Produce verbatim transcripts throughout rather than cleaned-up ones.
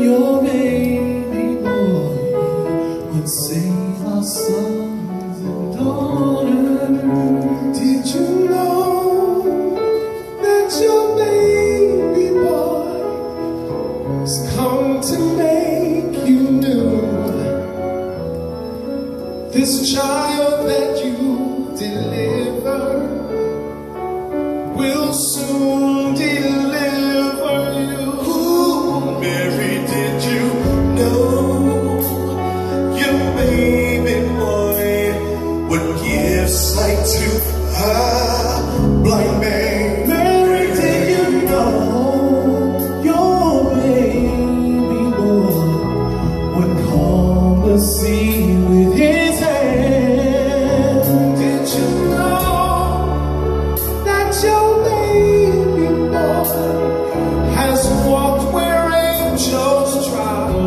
your baby boy would save our sons and daughters. Did you know that your baby boy has come to make you new? This child that you deliver will soon deliver you. Mary, did you know your baby boy would give sight to a blind man? Mary, did you know your baby boy would calm the sea with his hand? Did you know that your baby boy has walked where angels trod?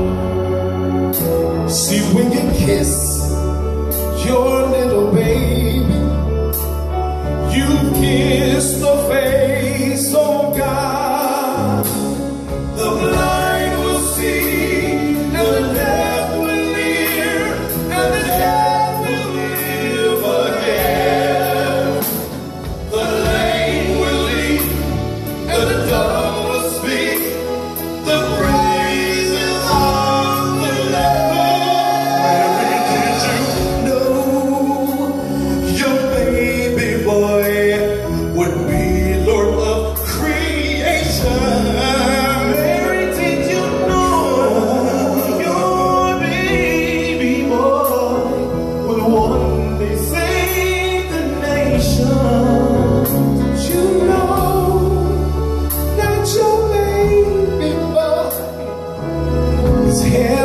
See, when you kiss your little baby, you kiss the face of God. The blind will see, and the deaf will hear, and the dead will live again. The lame will leap, and the dumb will speak the praises of the Lord. Mary, did you know your baby boy would be Lord of creation? Mary, did you know your baby boy would one day save the nation? Did you know that your baby boy is here